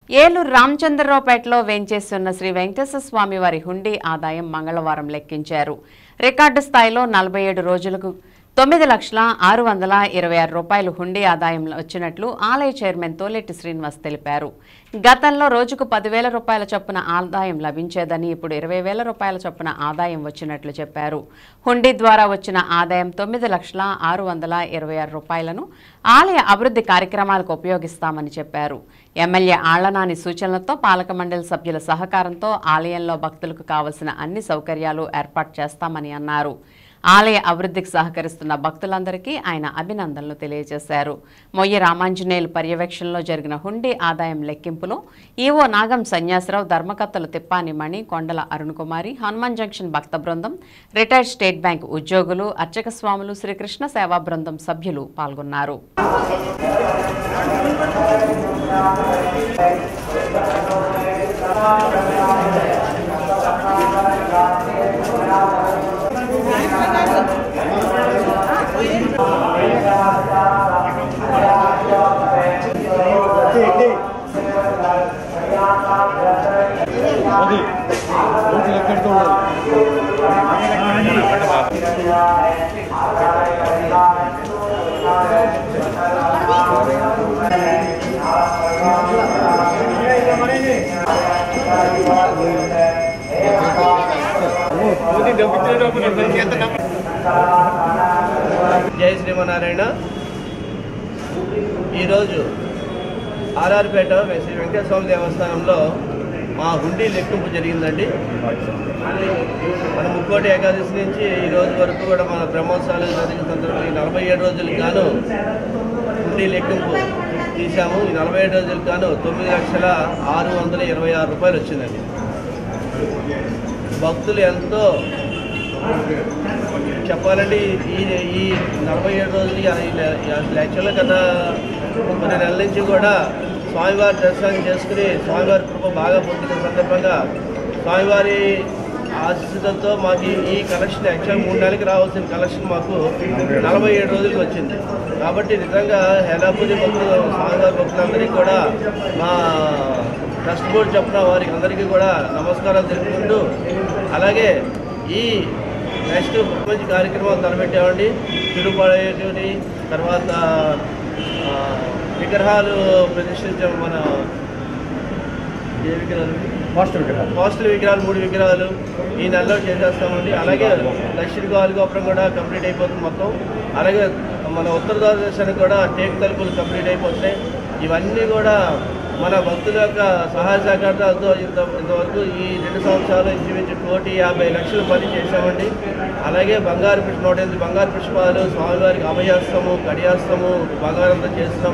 ఏలూరు రామచంద్రరావుపేటలో వేంచేస్తున్న శ్రీ వెంకటేశ్వర స్వామి వారి హుండీ ఆదాయం మంగళవారం లెక్కించారు. రికార్డు స్థాయిలో 47 రోజులకు 9,626,000 రూపాయలు హుండీ ఆదాయం వచ్చినట్లు ఆలయ చైర్మన్ తోలెట్టి శ్రీనివాస్ తెలిపారు. గతంలో రోజుకు 10,000 రూపాయల చొప్పున ఆదాయం లభించేదని ఇప్పుడు 20,000 రూపాయల చొప్పున ఆదాయం వచ్చినట్లు చెప్పారు. హుండీ ద్వారా వచ్చిన ఆదాయం 9,626,000 రూపాయలను ఆలయ అభివృద్ధి కార్యక్రమాలకు ఉపయోగిస్తామని చెప్పారు. ఎమ్మెల్యే ఆళ్లనాని సూచనలతో పాలక మండలి సభ్యుల సహకారంతో ఆలయంలో భక్తులకు కావలసిన అన్ని సౌకర్యాలు ఏర్పాటు చేస్తామని అన్నారు. ఆలయ అభివృద్ధికి సహకరిస్తున్న భక్తులందరికీ ఆయన అభినందనలు తెలియజేశారు. మొయ్యి రామాంజనేయులు పర్యవేక్షణలో జరిగిన హుండీ ఆదాయం లెక్కింపులో ఈవో నాగం సన్యాసరావు, ధర్మకర్తలు తిప్పాని మణి, కొండల అరుణకుమారి, హనుమాన్ జంక్షన్ భక్త బృందం, రిటైర్డ్ స్టేట్ బ్యాంక్ ఉద్యోగులు, అర్చక స్వాములు, శ్రీకృష్ణ సేవా బృందం సభ్యులు పాల్గొన్నారు. జై శ్రీమన్నారాయణ. ఈరోజు ఆర్ఆర్పేట శ్రీ వెంకటేశ్వర స్వామి దేవస్థానంలో మా హుండీ లెక్కింపు జరిగిందండి. మన ముక్కోటి ఏకాదశి నుంచి ఈ రోజు వరకు కూడా మన బ్రహ్మోత్సవాలు జరిగిన సందర్భంగా 47 రోజులకు గాను హుండీ లెక్కింపు తీసాము. ఈ 47 రోజులకు గాను 9,626,000 రూపాయలు వచ్చిందండి. భక్తులు ఎంతో చెప్పాలంటే ఈ 47 రోజులు యాక్చువల్గా గత కొన్ని నెలల నుంచి కూడా స్వామివారి దర్శనం చేసుకుని స్వామివారి కృప బాగా పొందిన సందర్భంగా స్వామివారి ఆశీస్సులతో మాకు ఈ కలెక్షన్ యాక్చువల్ 3 నెలలకి రావాల్సిన కలెక్షన్ మాకు 47 రోజులకి వచ్చింది. కాబట్టి నిజంగా హేలాపూరి భక్తులు, స్వామివారి భక్తులందరికీ కూడా మా ట్రస్ట్ బోర్డు చెప్పిన వారికి అందరికీ కూడా నమస్కారాలు తెలుపుకుంటూ, అలాగే ఈ నెక్స్ట్ మంచి కార్యక్రమాలు తలపెట్టామండి. తిరుపతి తర్వాత విగ్రహాలు ప్రతిష్ఠించాము. మన ఏ విగ్రహాలు? పాస్టల్ విగ్రహాలు 3 విగ్రహాలు ఈ నెలలో చేసేస్తామండి. అలాగే దక్షిణ గోపురం కూడా కంప్లీట్ అయిపోతుంది మొత్తం. అలాగే మన ఉత్తర దర్శనానికి కూడా టేక్ తలుపులు కంప్లీట్ అయిపోతున్నాయి. ఇవన్నీ కూడా మన భక్తుల యొక్క సహాయ సహకారాలతో ఇంతవరకు ఈ 2 సంవత్సరాలు ఇంచుమించు 1,50,00,000 పని చేశామండి. అలాగే 108 బంగారు పుష్పాలు, స్వామివారికి అభయాస్తము, కడియాస్తము బంగారంతో చేస్తున్నాం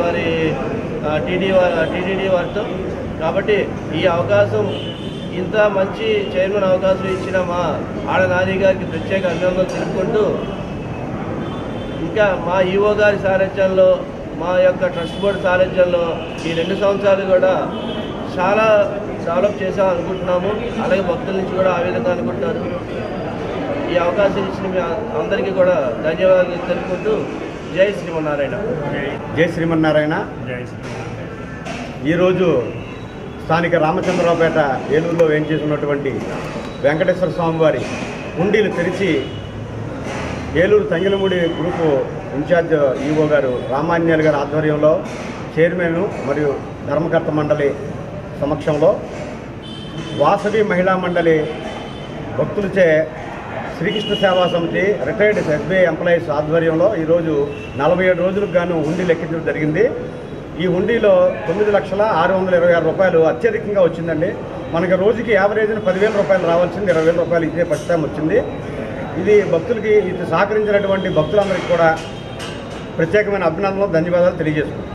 టీటీడీ వారితో. కాబట్టి ఈ అవకాశం, ఇంత మంచి చైర్మన్ అవకాశం ఇచ్చిన మా ఆళ్లనాని గారికి ప్రత్యేక అభినందనలు తెలుపుకుంటూ, ఇంకా మా ఈవో గారి సారథ్యంలో, మా యొక్క ట్రస్ట్ బోర్డు సారథ్యంలో ఈ 2 సంవత్సరాలు కూడా చాలా డెవలప్ చేసాం అనుకుంటున్నాము. అలాగే భక్తుల నుంచి కూడా ఆ విధంగా అనుకుంటారు. ఈ అవకాశం ఇచ్చిన మీ అందరికీ కూడా ధన్యవాదాలు తెలుపుకుంటూ జై శ్రీమన్నారాయణ. జై శ్రీమన్నారాయణ. ఈరోజు స్థానిక రామచంద్రరావుపేట ఏలూరులో వేంచేసినటువంటి వెంకటేశ్వర స్వామి వారి హుండీలు తెరిచి Eluru Tangellamudi group incharge EO గారు రామాన్యాల్ గారి ఆధ్వర్యంలో చైర్మన్ మరియు ధర్మకర్త మండలి సమక్షంలో వాసవి మహిళా మండలి భక్తులచే శ్రీకృష్ణ సేవా సమితి రిటైర్డ్ ఎస్బీఐ ఎంప్లాయీస్ ఆధ్వర్యంలో ఈరోజు 47 రోజులకు గాను హుండీ లెక్కించడం జరిగింది. ఈ హుండీలో 9,626,000 రూపాయలు అత్యధికంగా వచ్చిందండి. మనకి రోజుకి యావరేజ్ని 10,000 రూపాయలు రావాల్సింది 20,000 రూపాయలు ఇదే ఫస్ట్ టైం వచ్చింది. ఇది భక్తులకి ఇది సహకరించినటువంటి భక్తులందరికీ కూడా ప్రత్యేకమైన అభినందనలు, ధన్యవాదాలు తెలియజేస్తున్నాం.